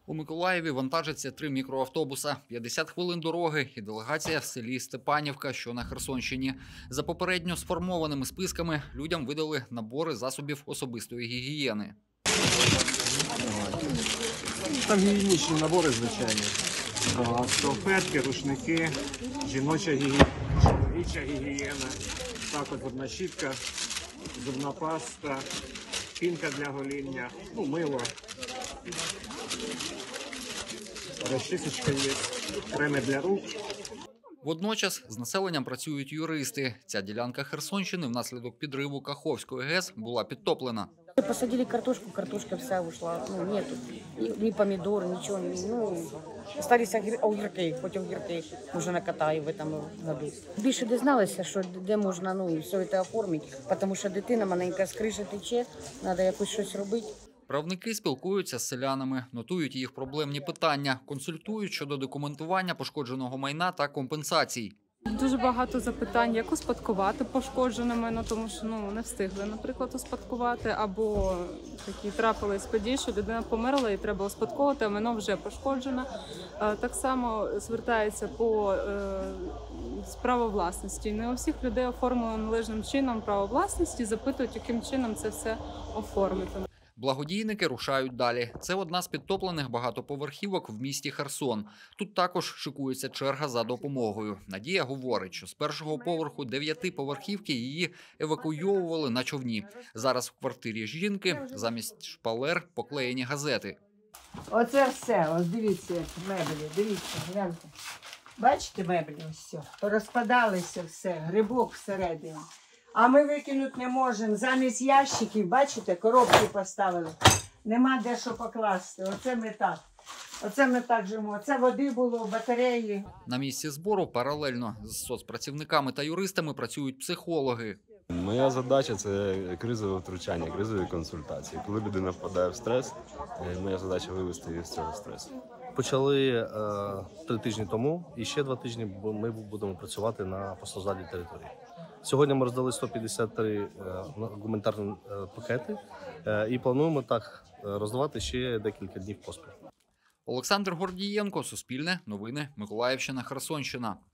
У Миколаєві вантажаться 3 мікроавтобуса, 50 хвилин дороги і делегація в селі Степанівка, що на Херсонщині. За попередньо сформованими списками людям видали набори засобів особистої гігієни. Там гігієнічні набори, звичайно. Салфетки, рушники, жіноча гігієна, чоловіча гігієна, також зубна щітка, зубна паста, пінка для гоління, мило. Розчісочка є, креми для рук. Водночас з населенням працюють юристи. Ця ділянка Херсонщини внаслідок підриву Каховської ГЕС була підтоплена. Посадили картошку, картошка вся ушла. Нету ни помидор, ничего. Остались огірки, хоч огірки вже накатаю в этом году. Більше дізналися, що де можна все це оформити, тому що дитина маленька з криші тече, треба якось щось робити. Правники спілкуються з селянами, нотують їх проблемні питання, консультують щодо документування пошкодженого майна та компенсацій. Дуже багато запитань, як успадкувати пошкоджене майно, тому що не встигли, наприклад, успадкувати, або такі трапились події, що людина померла і треба успадковувати, а майно вже пошкоджене. Так само звертається по право власності. Не у всіх людей оформлено належним чином право власності, запитують, яким чином це все оформити. Благодійники рушають далі. Це одна з підтоплених багатоповерхівок в місті Херсон. Тут також шикується черга за допомогою. Надія говорить, що з першого поверху 9-поверхівки її евакуйовували на човні. Зараз в квартирі жінки замість шпалер поклеєні газети. Оце все, ось дивіться, меблі, дивіться, гляньте. Бачите меблі ось все? Порозпадалися все, грибок всередині. А ми викинути не можемо. Замість ящиків, бачите, коробки поставили. Нема де що покласти. Оце ми так живемо. Оце води було, батареї. На місці збору паралельно з соцпрацівниками та юристами працюють психологи. Моя задача – це кризове втручання, кризові консультації. Коли людина впадає в стрес, моя задача – вивести її з цього стресу. Почали 3 тижні тому, і ще 2 тижні ми будемо працювати на постраждалій території. Сьогодні ми роздали 153 гуманітарні пакети і плануємо так роздавати ще декілька днів поспіль. Олександр Гордієнко, Суспільне, Новини, Миколаївщина, Херсонщина.